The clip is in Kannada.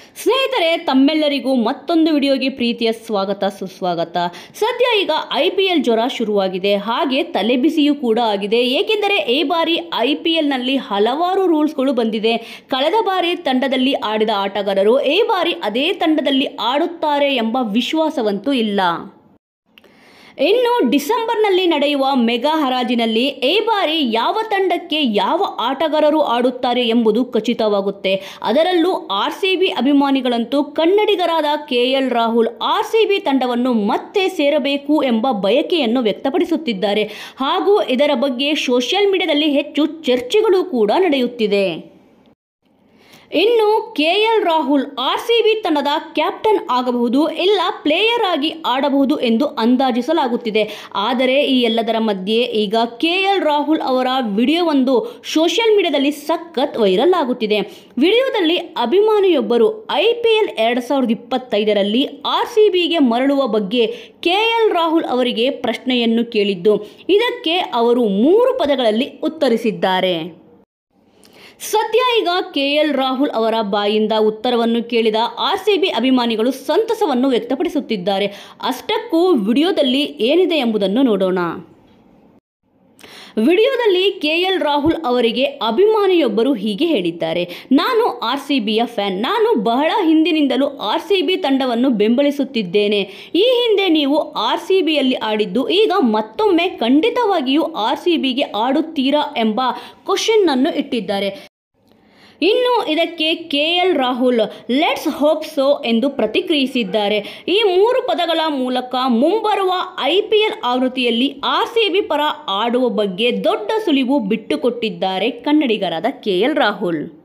ಸ್ನೇಹಿತರೆ, ತಮ್ಮೆಲ್ಲರಿಗೂ ಮತ್ತೊಂದು ವಿಡಿಯೋಗೆ ಪ್ರೀತಿಯ ಸ್ವಾಗತ ಸುಸ್ವಾಗತ. ಸದ್ಯ ಈಗ IPL ಜ್ವರ ಶುರುವಾಗಿದೆ, ಹಾಗೆ ತಲೆಬಿಸಿಯೂ ಕೂಡ ಆಗಿದೆ. ಏಕೆಂದರೆ ಈ ಬಾರಿ IPLನಲ್ಲಿ ಹಲವಾರು ರೂಲ್ಸ್ಗಳು ಬಂದಿದೆ. ಕಳೆದ ಬಾರಿ ತಂಡದಲ್ಲಿ ಆಡಿದ ಆಟಗಾರರು ಈ ಬಾರಿ ಅದೇ ತಂಡದಲ್ಲಿ ಆಡುತ್ತಾರೆ ಎಂಬ ವಿಶ್ವಾಸವಂತೂ ಇಲ್ಲ. ಇನ್ನು ಡಿಸೆಂಬರ್ನಲ್ಲಿ ನಡೆಯುವ ಮೆಗಾ ಹರಾಜಿನಲ್ಲಿ ಈ ಬಾರಿ ಯಾವ ತಂಡಕ್ಕೆ ಯಾವ ಆಟಗಾರರು ಆಡುತ್ತಾರೆ ಎಂಬುದು ಖಚಿತವಾಗುತ್ತೆ. ಅದರಲ್ಲೂ RCB ಅಭಿಮಾನಿಗಳಂತೂ ಕನ್ನಡಿಗರಾದ KL ರಾಹುಲ್ RCB ತಂಡವನ್ನು ಮತ್ತೆ ಸೇರಬೇಕು ಎಂಬ ಬಯಕೆಯನ್ನು ವ್ಯಕ್ತಪಡಿಸುತ್ತಿದ್ದಾರೆ. ಹಾಗೂ ಇದರ ಬಗ್ಗೆ ಸೋಷಿಯಲ್ ಮೀಡಿಯಾದಲ್ಲಿ ಹೆಚ್ಚು ಚರ್ಚೆಗಳು ಕೂಡ ನಡೆಯುತ್ತಿದೆ. ಇನ್ನು KL ರಾಹುಲ್ RCB ತಂಡದ ಕ್ಯಾಪ್ಟನ್ ಆಗಬಹುದು, ಇಲ್ಲ ಪ್ಲೇಯರ್ ಆಗಿ ಆಡಬಹುದು ಎಂದು ಅಂದಾಜಿಸಲಾಗುತ್ತಿದೆ. ಆದರೆ ಈ ಎಲ್ಲದರ ಮಧ್ಯೆ ಈಗ KL ರಾಹುಲ್ ಅವರ ವಿಡಿಯೋವೊಂದು ಸೋಷಿಯಲ್ ಮೀಡಿಯಾದಲ್ಲಿ ಸಖತ್ ವೈರಲ್ ಆಗುತ್ತಿದೆ. ವಿಡಿಯೋದಲ್ಲಿ ಅಭಿಮಾನಿಯೊಬ್ಬರು IPL 2025ರಲ್ಲಿ RCBಗೆ ಮರಳುವ ಬಗ್ಗೆ KL ರಾಹುಲ್ ಅವರಿಗೆ ಪ್ರಶ್ನೆಯನ್ನು ಕೇಳಿದ್ದು, ಇದಕ್ಕೆ ಅವರು 3 ಪದಗಳಲ್ಲಿ ಉತ್ತರಿಸಿದ್ದಾರೆ. ಸದ್ಯ ಈಗ KL ರಾಹುಲ್ ಅವರ ಬಾಯಿಂದ ಉತ್ತರವನ್ನು ಕೇಳಿದ RCB ಅಭಿಮಾನಿಗಳು ಸಂತಸವನ್ನು ವ್ಯಕ್ತಪಡಿಸುತ್ತಿದ್ದಾರೆ. ಅಷ್ಟಕ್ಕೂ ವಿಡಿಯೋದಲ್ಲಿ ಏನಿದೆ ಎಂಬುದನ್ನು ನೋಡೋಣ. ವಿಡಿಯೋದಲ್ಲಿ KL ರಾಹುಲ್ ಅವರಿಗೆ ಅಭಿಮಾನಿಯೊಬ್ಬರು ಹೀಗೆ ಹೇಳಿದ್ದಾರೆ: ನಾನು RCBಯ ಫ್ಯಾನ್. ನಾನು ಬಹಳ ಹಿಂದಿನಿಂದಲೂ RCB ತಂಡವನ್ನು ಬೆಂಬಲಿಸುತ್ತಿದ್ದೇನೆ. ಈ ಹಿಂದೆ ನೀವು RCBಯಲ್ಲಿ ಆಡಿದ್ದು, ಈಗ ಮತ್ತೊಮ್ಮೆ ಖಂಡಿತವಾಗಿಯೂ RCBಗೆ ಆಡುತ್ತೀರಾ ಎಂಬ ಕ್ವಶನ್ ಅನ್ನು ಇಟ್ಟಿದ್ದಾರೆ. ಇನ್ನು ಇದಕ್ಕೆ KL Rahul let's hope so ಎಂದು ಪ್ರತಿಕ್ರಿಯಿಸಿದ್ದಾರೆ. ಈ 3 ಪದಗಳ ಮೂಲಕ ಮುಂಬರುವ IPL ಆವೃತ್ತಿಯಲ್ಲಿ RCB ಪರ ಆಡುವ ಬಗ್ಗೆ ದೊಡ್ಡ ಸುಳಿವು ಬಿಟ್ಟುಕೊಟ್ಟಿದ್ದಾರೆ ಕನ್ನಡಿಗರಾದ KL ರಾಹುಲ್.